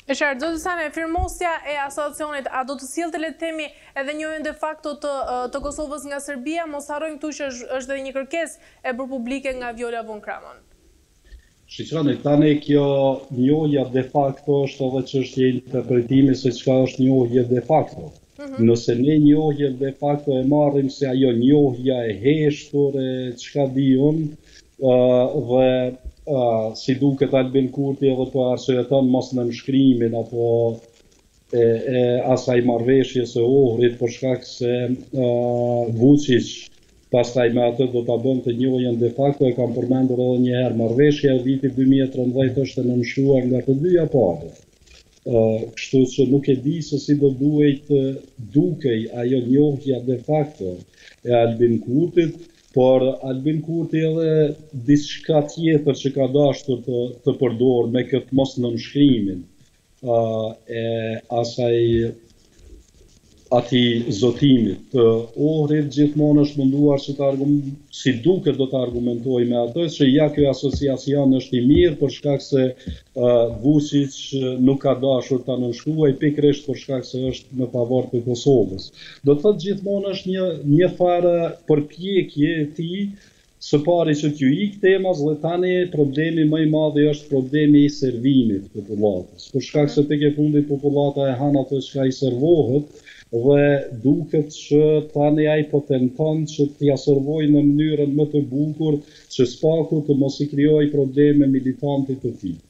E qartë, do të thënë, firmosja e asocionit, a do të sillte, le të themi, edhe njërin de facto të Kosovës nga Serbia, mos harrojmë këtu që është edhe një kërkesë e publike nga Viola von Kramon. Shiqani, tani kjo njohja de facto është edhe çështje interpretimi se çka është njohje de facto. Nëse ne njohje de facto e marrim se ajo njohja e heshtur e çka diun dhe si duket Albin Kurti edhe po arsyeton mos në nënshkrimin apo asaj marrëveshje së Ohrit për shkak se Vučić pastaj me atë do ta bënte njohjen de facto, e kam përmendur edhe një herë, marrëveshja e vitit 2013 është e nënshkruar nga të dyja palët. Kështu që nuk e di se si do duhet dukej ajo njohja de facto e Albin Kurtit, por Albin Kurti edhe diçka tjetër që ka dashur të përdor me këtë mos nënshkrimin e asaj atij zotimit të Ohrit, gjithmonë është munduar si duket do të argumentoj me atë që ja ky asociacion është i mirë për shkak se Vučić nuk ka dashur ta nënshkruaj pikërisht për shkak se është në favor të Kosovës. Do të thotë gjithmonë është një farë përpjekje e tij së pari që t'ju ik temas dhe tani problemi më i madh është problemi i servimit të popullatës. Për shkak se tek e fundit popullata e han ato që i servohet dhe duket që tani ai po tenton që t'ia servojë në mënyrën më të bukur që spaku të mos i krijojë probleme militantit të tij.